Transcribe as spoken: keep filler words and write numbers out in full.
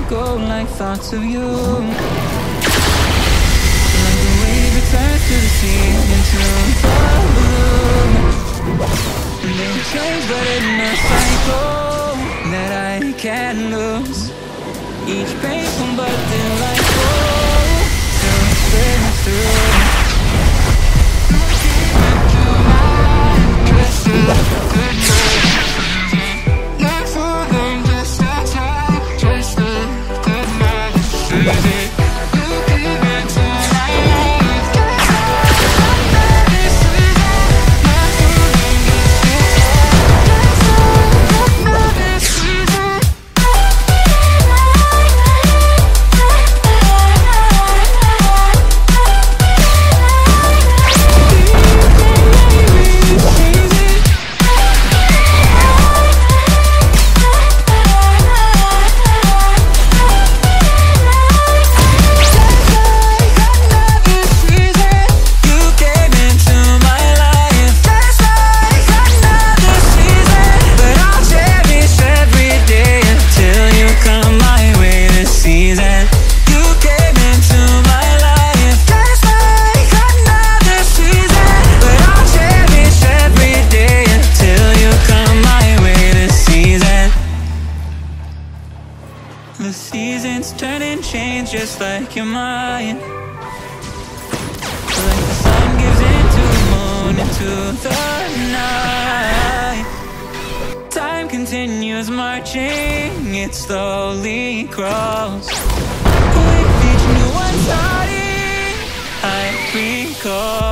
and go like thoughts of you. Like the wave returns to the sea, into the bloom. They change but in a cycle that I can't lose. Each painful but delightful to spin through. The seasons turn and change just like your mind. Like the sun gives into the moon, into the night. Time continues marching, it slowly crawls. With each new one starting, I recall